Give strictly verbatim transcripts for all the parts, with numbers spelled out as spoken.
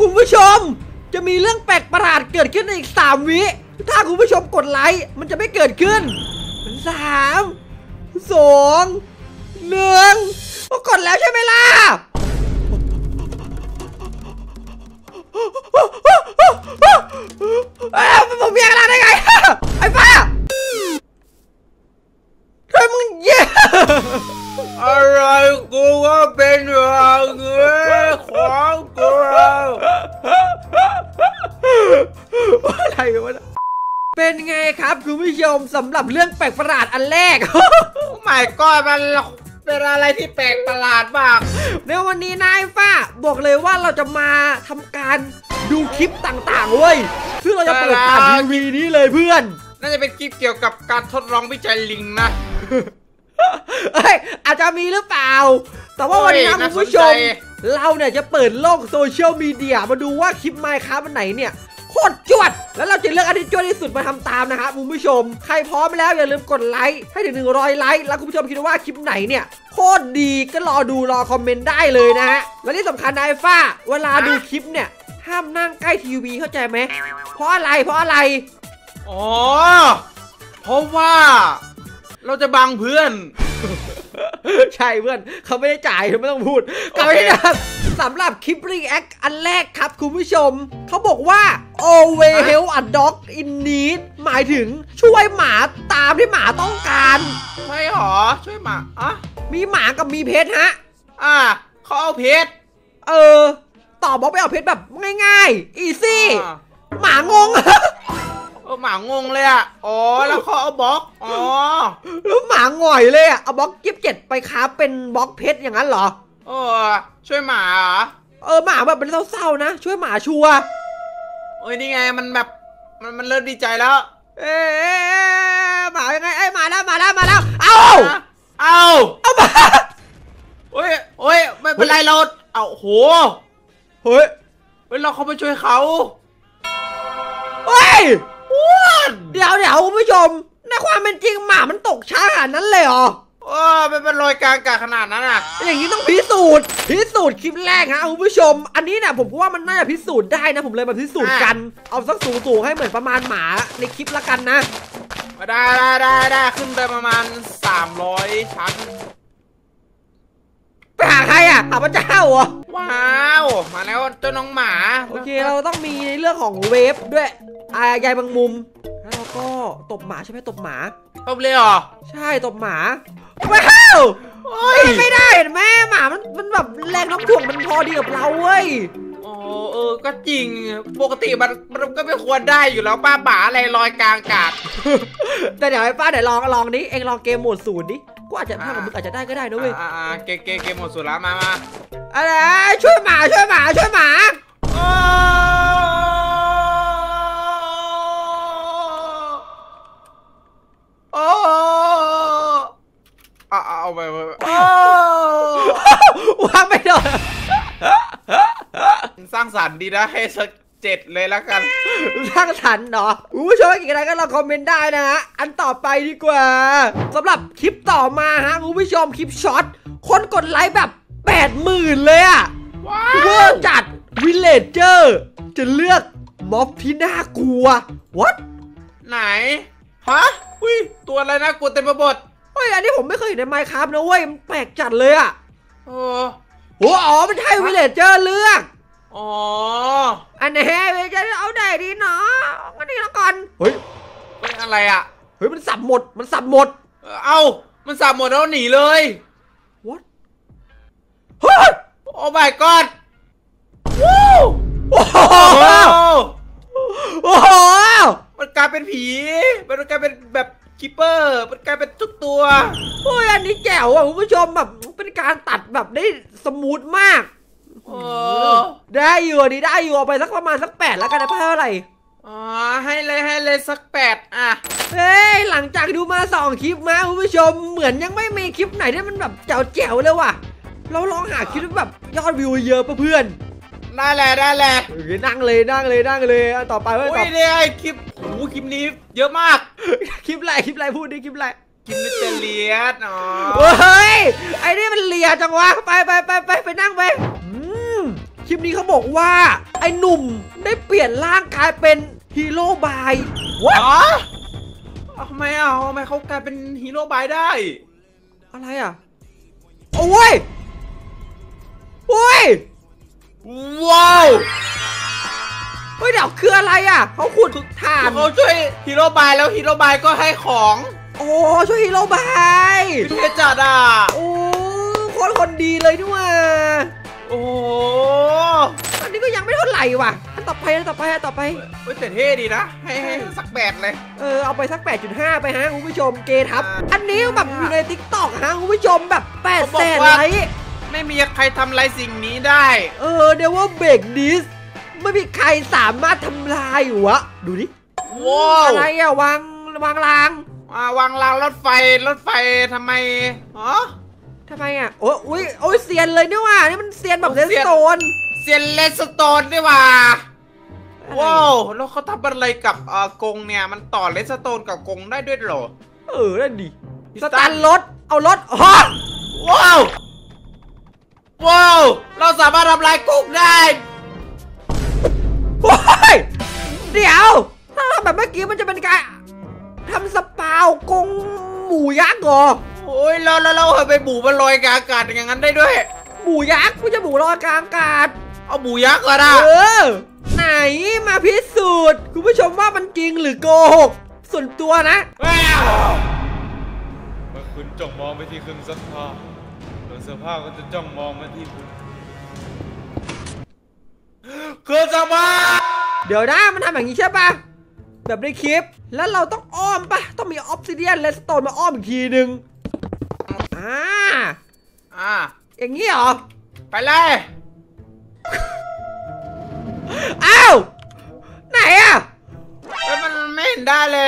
คุณผู้ชมจะมีเรื่องแปลกประหลาดเกิดขึ้นในอีกสามวิถ้าคุณผู้ชมกดไลค์มันจะไม่เกิดขึ้นสามสองหนึ่งกดแล้วใช่ไหมล่ะผมเบียร์กันได้ไงไอ้ป้าทำไมมึงเย่อะไรกูก็เป็นอย่างนี้ของกูอะไรวะเป็นไงครับคุณผู้ชมสำหรับเรื่องแปลกประหลาดอันแรกไม่ก็มันเป็นอะไรที่แปลกประหลาดมากในวันนี้นายฟ้าบอกเลยว่าเราจะมาทำการดูคลิปต่างๆเว้ยซึ่งเราจะเปิดผ่านทีวีนี้เลยเพื่อนน่าจะเป็นคลิปเกี่ยวกับการทดลองวิจัยลิงนะเอ้ยอาจจะมีหรือเปล่าแต่ว่าวันนี้นะคุณผู้ชมเราเนี่ยจะเปิดโลกโซเชียลมีเดียมาดูว่าคลิปไมค์ครับอันไหนเนี่ยโคตรจวดแล้วเราจะเลือกอันที่จวดที่สุดมาทำตามนะครับคุณผู้ชมใครพร้อมแล้วอย่าลืมกดไลค์ให้ถึงหนึ่งร้อยไลค์แล้วคุณผู้ชมคิดว่าคลิปไหนเนี่ยโคตรดีก็รอดูรอคอมเมนต์ได้เลยนะฮะและที่สำคัญนายฟ้าเวลาดูคลิปเนี่ยห้ามนั่งใกล้ทีวีเข้าใจไหมเพราะอะไรเพราะอะไรอ๋อเพราะว่าเราจะบังเพื่อนใช่เพื่อนเขาไม่ได้จ่ายไม่ต้องพูดก็ไม่ได้สำหรับคลิปรีแอคอันแรกครับคุณผู้ชมเขาบอกว่า always help a dog in need หมายถึงช่วยหมาตามที่หมาต้องการใช่หรอช่วยหมาอ่ะมีหมากับมีเพชรฮะอ่ะเขาเอาเพชรเออต่อบล็อกไปเอาเพชรแบบง่ายๆ easy หมางงเออหมางงเลยอ่ะอ๋อแล้วเขาเอาบล็อกอ๋อแล้วหมาหงอยเลยอ่ะเอาบล็อกยี่สิบเจ็ดไปค้าเป็นบล็อกเพชรอย่างนั้นเหรอเออช่วยหมาเออหมาแบบเป็นเศร้าๆนะช่วยหมาชัวโอ้ยนี่ไงมันแบบมันมันเริ่มดีใจแล้วเอ๊ะหมายังไงไอ้มาแล้วมาแล้วมาแล้วเอาเอาเอามาโอ้ยโอ้ยไม่เป็นไรเราเอาโหเฮ้ยเฮ้ยเราเขาไปช่วยเขาเฮ้ยเดี๋ยวเดี๋ยวคุณผู้ชมในความเป็นจริงหมามันตกช้าขนาดนั้นเลยเหรอเออมันเป็นรอยกลางกาขนาดนั้นอ่ะอย่างนี้ต้องพิสูจน์พิสูจน์คลิปแรกฮะคุณผู้ชมอันนี้เนี่ยผมว่ามันน่าจะพิสูจน์ได้นะผมเลยมาพิสูจน์กันเอาสักสูงๆให้เหมือนประมาณหมาในคลิปละกันนะได้ได้ได้ได้ขึ้นไปประมาณสามร้อยชั้นไปหาใครอ่ะหาพระเจ้าเหรอว้าวมาแล้วเจ้าน้องหมาโอเคเราต้องมีในเรื่องของเวฟด้วยอายายบางมุมแล้วก็ตบหมาใช่ไหมตบหมาตบเลยเหรอใช่ตบหมาว้าวไม่ได้เห็นไหมหมามันมันแบบแรงน้ำถ่วงมันพอดีกับเราเว้ยอ๋อเออก็จริงปกติมันมันก็ไม่ควรได้อยู่แล้วป้าบ่าอะไรลอยกลางอากาศแต่เดี๋ยวให้ป้าเดี๋ยวลองลองนี้เองลองเกมโหมดศูนย์ดิกูอาจจะพลาดกับมึงอาจจะได้ก็ได้นะเว้ยอ่าเกมเกมเกมโหมดศูนย์แล้วมามาอะไรช่วยหมาช่วยหมาช่วยหมาโอ้เอาเอาไปไปวางไม่โดนสร้างสรรค์ดีนะให้สักเจ็ดเลยแล้วกันสร้างสรรค์เนาะคุณผู้ชมอีกอะไรก็ลองคอมเมนต์ได้นะฮะอันต่อไปดีกว่าสำหรับคลิปต่อมาฮะคุณผู้ชมคลิปช็อตคนกดไลค์แบบแปดหมื่นเลยอะเวอร์จัดวิลเลจเจอร์จะเลือกม็อบที่น่ากลัว what ไหนฮะอุ้ยตัวอะไรน่ากลัวเต็มไปหมดเฮ้ยอันนี้ผมไม่เคยเห็นในไมค์ครับนะเว้ยมันแปลกจัดเลยอะเออโอ้อ๋อมันใช่วิลเลจเจอร์เลือกอ๋ออันนี้วิลเลจเจอร์เอาได้ดีเนาะงั้นนี่แล้วกันเฮ้ยเฮ้ยอะไรอะเฮ้ยมันสับหมดมันสับหมดเอ้ามันสับหมดแล้วหนีเลย what เฮ้ยโอ้ my god วู้โอ้โหโอ้โหมันกลายเป็นผีมันกลายเป็นแบบคิปเปอร์มันกลายเป็นทุกตัวโอ้ยอันนี้แจ๋วอ่ะคุณผู้ชมแบบเป็นการตัดแบบได้สมูทมากได้อยู่ดีได้อยู่เอาไปสักประมาณสักแปดแล้วกันนะเท่าไหร่อ๋อให้เลยให้เลยสักแปดอ่ะเฮ้ยหลังจากดูมาสองคลิปมาคุณผู้ชมเหมือนยังไม่มีคลิปไหนที่มันแบบแจ๋วๆเลยว่ะเราลองหาคลิปแบบยอดวิวเยอะป่ะเพื่อนได้แหละได้แหละนั่งเลยนั่งเลยนั่งเลยต่อไปว่าต่อไปเนี่ยคลิปโอ้คลิปนี้เยอะมากคลิปอะไรคลิปอะไรพูดดิคลิปอะไรคลิปนี้จะเลียดอ๋อเฮ้ยไอ้นี่มันเลียจังวะไปไปไปไปไปนั่งไปคลิปนี้เขาบอกว่าไอ้หนุ่มได้เปลี่ยนร่างกายเป็นฮีโร่บายว้าทำไมอ่ะทำไมเขากลายเป็นฮีโร่บายได้อะไรอ่ะโอ้ยโอ้ยว้าวเฮ้ยเดี๋ยวคืออะไรอ่ะเขาขุดถ่านเขาช่วยฮีโร่บายแล้วฮีโร่บายก็ให้ของโอ้ช่วยฮีโร่บายเท่จัดอ่ะโอ้คนคนดีเลยด้วยโอ้อันนี้ก็ยังไม่เท่าไหร่ว่ะอันต่อไปอันต่อไปอันต่อไปเฮ้ยแต่เท่ดีนะให้ให้สักแปดเลยเออเอาไปสัก แปดจุดห้า ไปฮะคุณผู้ชมเกทับอันนี้แบบอยู่ใน ติ๊กต็อก ฮะคุณผู้ชมแบบแปดแสนไลค์ไม่มีใครทำลายสิ่งนี้ได้เออเดี๋ยวว่าเบรกดิสไม่มีใครสามารถทำลายอยู่วะดูดิว้าวอะไรอะวางวางรางอ่าวางรางรถไฟรถไฟทำไมอ๋อทำไมอ่ะโอ้ยโอ้ยเซียนเลยเนี่ยว่ะนี่มันเซียนแบบเลสโตนเซียนเลสโตนนี่ว่ะว้าวแล้วเขาทำอะไรกับเอ่อกงเนี่ยมันต่อเลสโตนกับกงได้ด้วยเหรอเออนั่นดิสตาร์ทรถเอารถฮะว้าวว้าวเราสามารถทำลายกงได้โอ้ยเดี๋ยวถ้าทำแบบเมื่อกี้มันจะเป็นการทำสปาวกงหมูยักษ์เหรอโอ้ยเราเราเราไปหมูมันลอยกลางอากาศอย่างนั้นได้ด้วยหมูยักษ์ไม่ใช่หมูลอยกลางอากาศเอาหมูยักษ์ก็ได้เออไหนมาพิสูจน์คุณผู้ชมว่ามันจริงหรือโกหกส่วนตัวนะเมื่อคุณจ้องมองไปที่เครื่องซักผ้าเครื่องซักผ้าก็จะจ้องมองมาที่คุณเครื่องซักผ้าเดี๋ยวนะมันทำอย่างนี้ใช่ปะแบบในคลิปแล้วเราต้องอ้อมปะต้องมีออฟซิเดียนเลสโตนมาอ้อมอีกทีนึงอ่าอ่าอย่างนี้เหรอไปเลยอ้าวไหนอะแล้วมันไม่เห็นได้เลย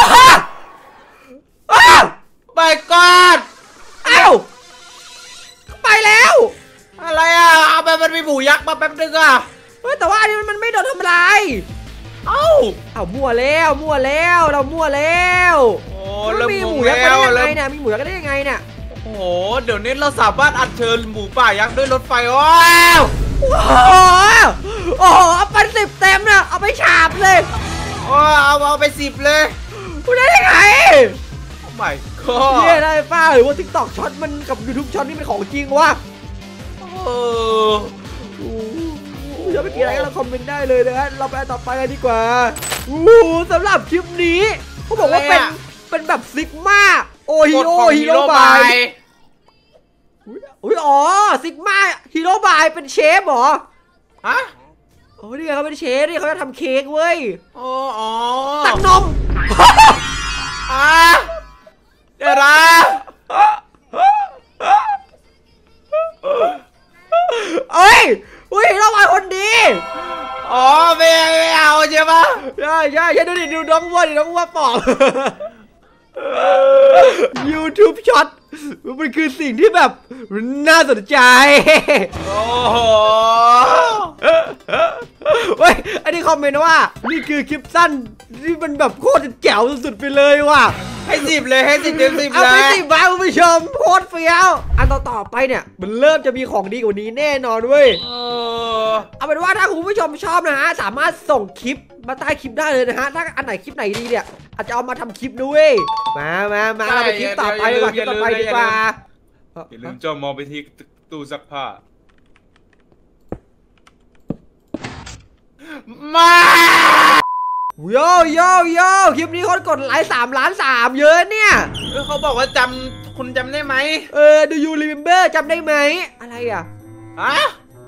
ไปก่อนอ้าวไปแล้วอะไรอะเอาไปมันมีหมูยักษ์มาแป๊บนึงอะเฮ้ยแต่ว่าอันนี้มันไม่โดนทำลายเอ้าเอามั่วแล้วมั่วแล้วเรามั่วแล้วโอ้แล้วมีหมูยักษ์ได้ยังไงเนี่ยมีหมูยักษ์ได้ยังไงเนี่ยโอ้โหเดี๋ยวนี้เราสามารถอัญเชิญหมูป่ายักษ์ด้วยรถไฟว้าวโอ้โหโอ้โหเอาไปสิบเต็มนะเอาไปฉาบเลยโอ้เอาเอาไปสิบเลยคุณได้ยังไงโอ้ไม่ก็เนี่ยได้ป้าหรือว่า ติ๊กต็อก ช็อตมันกับ ยูทูบ ช็อตนี่เป็นของจริงวะเออจะไปกี่อะไรก็เราคอมเมนต์ได้เลยนะฮะเราไปต่อไปกันดีกว่าอู้สำหรับคลิปนี้เขาบอกว่าเป็นเป็นแบบซิกมาโอฮิโอฮีโร่บายอุ้ยอ๋อซิกมาฮีโร่บายเป็นเชฟเหรอฮะโอ้นี่ไงเขาเป็นเชฟนี่เขาจะทำเค้กเว้ยอ๋ออ๋อตักนมอ่ะเดี๋ยวนะเอ้ยอุ้ยฮีโร่บายคนดีอ๋อไม่ไม่เอาใช่ปะใช่ใช่ใช่ดูดิดูน้องวัวดิน้องวัวปอบยูทูบ ช็อตมันคือสิ่งที่แบบน่าสนใจโอ้โหเฮ้ยอันนี้คอมเมนต์ว่านี่คือคลิปสั้นที่มันแบบโคตรแจ๋วสุดๆไปเลยว่ะให้สิบเลยให้สิบเต็มสิบเลยเอาไปสิบบ้าคุณผู้ชมโคตรเฟี้ยวอันต่อๆไปเนี่ยมันเริ่มจะมีของดีกว่านี้แน่นอนเว้ยเอาเป็นว่าถ้าคุณผู้ชมชอบนะฮะสามารถส่งคลิปมาใต้คลิปได้เลยนะฮะถ้าอันไหนคลิปไหนดีเนี่ยอาจจะเอามาทำคลิปด้วยมามามาเราไปคลิปต่อไปดีกว่าคลิปต่อไปดีกว่าอย่าลืมจ้องมองไปที่ตู้ซักผ้ามาโยโยโยคลิปนี้คนกดไลค์สามล้านสามเยอะเนี่ยเขาบอกว่าจำคุณจำได้ไหมเออ do you remember จำได้ไหมอะไรอ่ะฮะ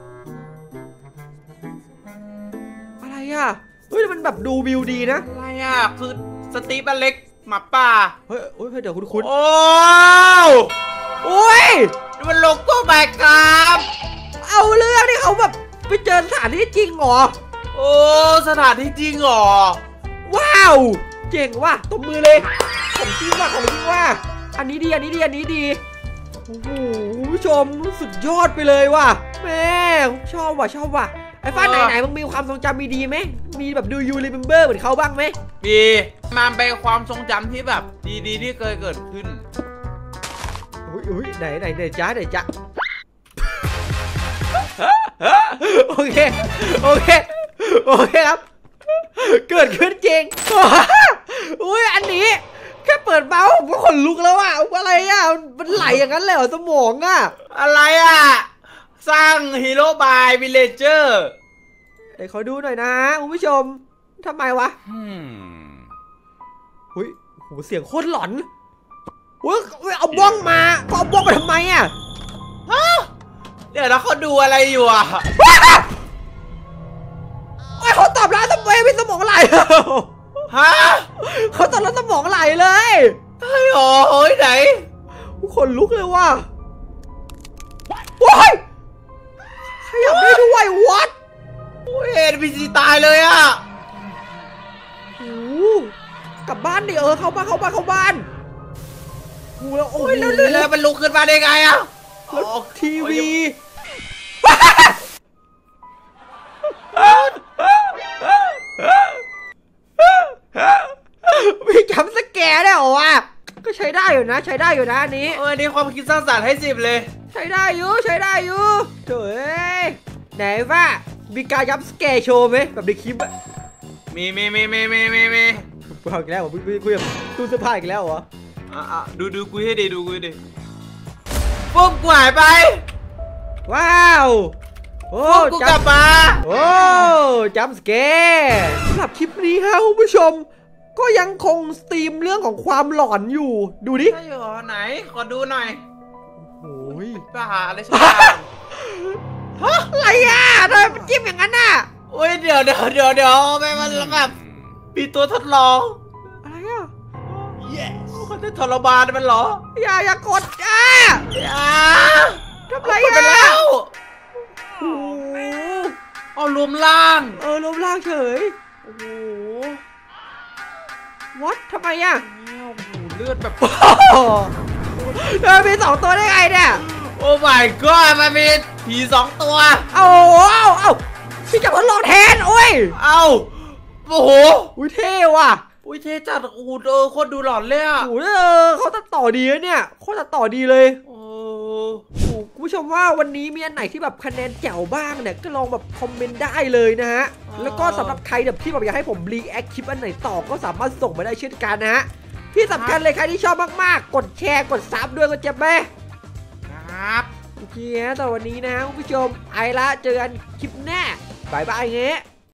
อะไรอ่ะเฮ้ยมันแบบดูวิวดีนะอะไรอ่ะคือสตีฟอเล็กหมาป่าเฮ้ยเฮ้ยเดี๋ยวคุณคุณโอ้โอ้ยนี่มันโลโก้แบกครับเอาเรื่องที่เขาแบบไปเจอสถานที่จริงเหรอโอ้สถานที่จริงเหรอว้าวเจ๋งว่ะตบมือเลยของจริงว่ะของจริงว่ะอันนี้ดีอันนี้ดีอันนี้ดีโอ้โหผู้ชมสุดยอดไปเลยว่ะแม่ชอบว่ะชอบว่ะไอ้ฟ้าไหนไหนมึงมีความทรงจำมีดีไหมมีแบบดูยูรีเมมเบอร์เหมือนเขาบ้างไหมมีมันเป็นความทรงจำที่แบบดีๆที่เคยเกิดขึ้นอุ้ยอุ้ยไหนไหนไหนจ้าไหนจ้าโอเคโอเคโอเคครับเกิดขึ้นจริงอุ้ยอันนี้แค่เปิดเมาส์ผมก็ขนลุกแล้วอ่ะอะไรอ่ะมันไหลอย่างนั้นเลยเหรอสมองอ่ะอะไรอ่ะสร้างฮีโร่บายวิลเลเจอร์เดี๋ยวขอดูหน่อยนะคุณผู้ชมทำไมวะหุ้ยโหเสียงโคตรหลอนเฮ้ยเอาบ้องมาก็เอาบ้องมาทำไมอ่ะเดี๋ยวแล้วเขาดูอะไรอยู่อ่ะไอ้เขาตอบแล้วทำไมไม่สมองไหลฮะเขาตอบแล้วสมองไหลเลยเฮ้ยโอ้ยไหนคนลุกเลยว่ะว้ายขยับได้ด้วยวัดโอ้ยเอ็นพีซีตายเลยอ่ะโอ้กลับบ้านดิเออเข้าบ้านเข้าบ้านเข้าบ้านโอ้แล้วโอ้ยแล้วแล้วมันลุกขึ้นมาได้ไงอ่ะทีวีมีจำสแกร์ได้เหรอวะก็ใช้ได้อยู่นะใช้ได้อยู่นะอันนี้เออนี่ความคิดสร้างสรรค์ให้สิบเลยใช้ได้อยู่ใช้ได้อยู่เฮ้ยไหนว่ามีการยับสแกร์โชว์ไหมแบบในคลิปอะมีมีมีมีมีมีมีพูดอีกแล้วเหรอพูดพูดตู้เสื้อผ้าอีกแล้วเหรออ่ะดูดูกูให้ดีดูกูให้ดีปุ๊บกูหายไปว้าวโอ้กูกลับมาโอ้จัมป์สแกร์สำหรับคลิปนี้ฮะคุณผู้ชมก็ยังคงสตรีมเรื่องของความหลอนอยู่ดูดิใช่เหรอไหนขอดูหน่อยโอ้ยป้าหาอะไรสักอย่างฮะอะไรอ่ะทำไมมันจิ้มอย่างนั้นน่ะโอ้ยเดี๋ยวเดี๋ยวเดี๋ยวเดี๋ยวแม่มันแบบมีตัวทดลองอะไรอ่ะคนที่ทรมานมันเหรออย่าอย่ากดอ่ะอย่าทำไรอ่ะโอ้เอารวมล่างเออรวมล่างเฉยโอ้โหวัดทำไมอ่ะเลือดแบบเธอมีสองตัวได้ไงเนี่ยโอ้ my god มันมีผีสองตัวเอาเอาเอาพี่จับทดลองแทนโอ้ยเอาโอ้โหอุ้ยเท่ว่ะอุ้ยเท่จัดอูดเออโคตรดูหลอนเลยอ่ะโอ้ยเออเขาตัดต่อดีนะเนี่ยโคตรตัดต่อดีเลยโอ้โหคุณผู้ชมว่าวันนี้มีอันไหนที่แบบคะแนนแจ๋วบ้างเนี่ยก็ลองแบบคอมเมนต์ได้เลยนะฮะแล้วก็สำหรับใครแบบที่แบบอยากให้ผมรีแอคคลิปอันไหนต่อก็สามารถส่งมาได้เช่นกันนะฮะที่สำคัญเลยใครที่ชอบมากๆกดแชร์กดซับด้วยก็จะแม่ครับโอเคแต่วันนี้นะคุณผู้ชมไอละเจอกันคลิปหน้าบายบายเงี้ย